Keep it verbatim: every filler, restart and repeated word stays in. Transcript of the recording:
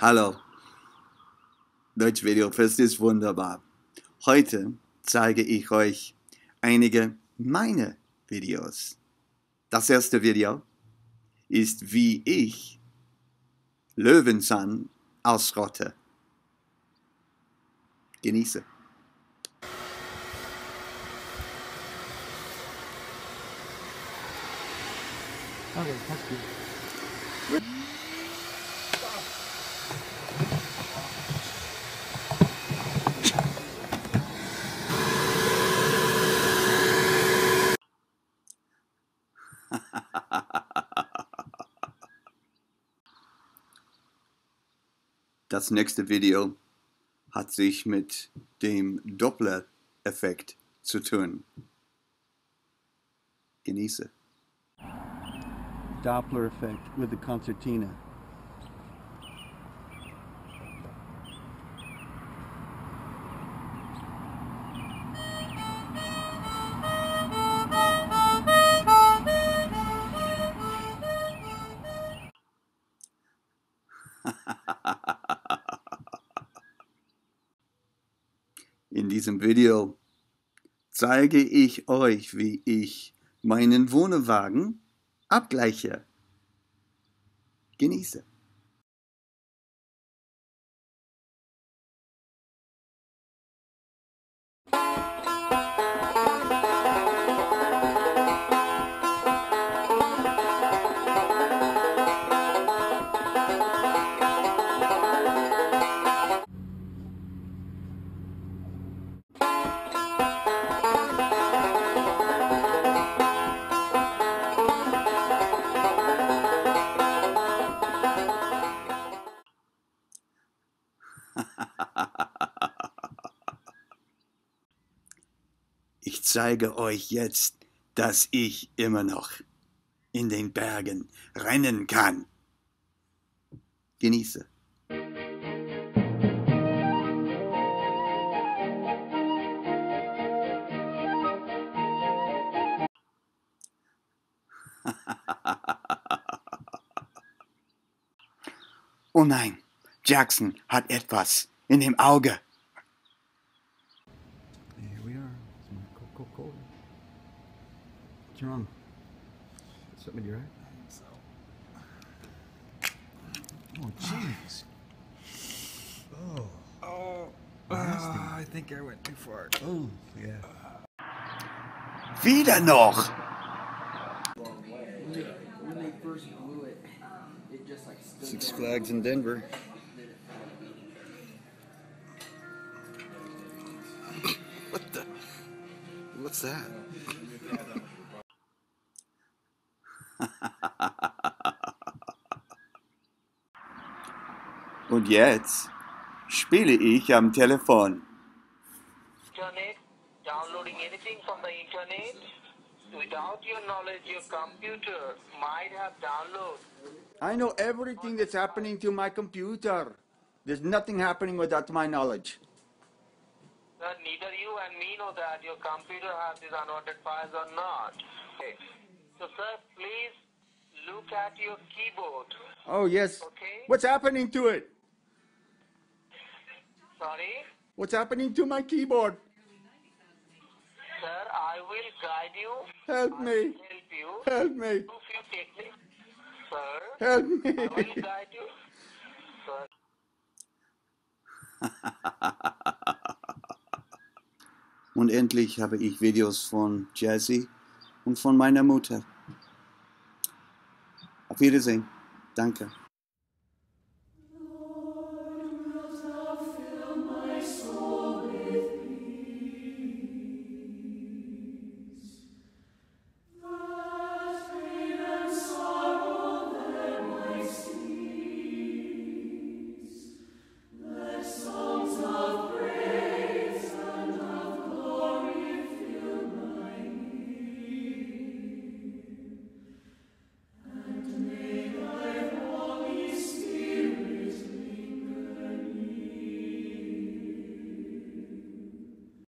Hallo, Deutsch Videofest ist wunderbar. Heute zeige ich euch einige meiner Videos. Das erste Video ist, wie ich Löwenzahn ausrotte. Genieße. Okay, that's good. Das nächste Video hat sich mit dem Doppler-Effekt zu tun. Genieße. Doppler effect with the concertina. In diesem Video zeige ich euch, wie ich meinen Wohnwagen abgleiche. Genieße. Ich zeige euch jetzt, dass ich immer noch in den Bergen rennen kann. Genieße. Oh nein, Jackson hat etwas in dem Auge. Here we are. Some Coca-Cola. What's wrong? Something in your eye? Oh, jeez. Oh. Oh. Uh, I think I went too far. Oh, yeah. Wieder noch. When they first blew it, it just like stood Six there. Flags in Denver. What the? What's that? Und jetzt spiele ich am Telefon. Internet, downloading anything from the internet. Without your knowledge, your computer might have downloaded. I know everything that's happening to my computer. There's nothing happening without my knowledge. That neither you and me know that your computer has these unwanted files or not. Okay. So, sir, please look at your keyboard. Oh, yes. Okay. What's happening to it? Sorry, What's happening to my keyboard? sir, I will guide you. Help I me. will help you. Help me. Do few techniques. Sir, Help I will me. guide you. Sir. Und endlich habe ich Videos von Jazzy und von meiner Mutter. Auf Wiedersehen. Danke.